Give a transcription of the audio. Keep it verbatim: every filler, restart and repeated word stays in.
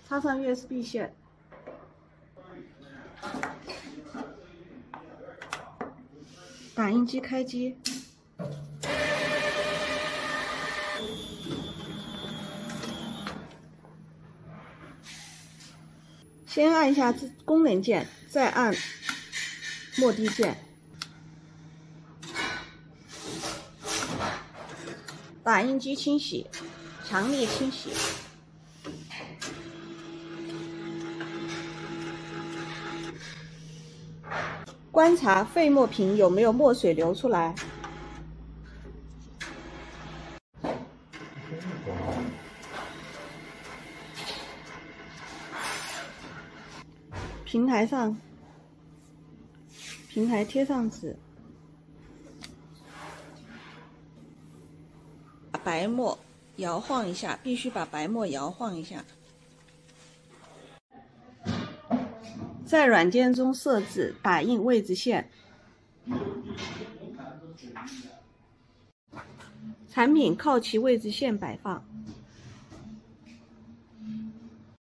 插上 U S B 线，打印机开机，先按一下功能键，再按落地键。打印机清洗，强力清洗。观察废墨瓶有没有墨水流出来。平台上，平台贴上纸，把白墨摇晃一下，必须把白墨摇晃一下。在软件中设置打印位置线，产品靠其位置线摆放。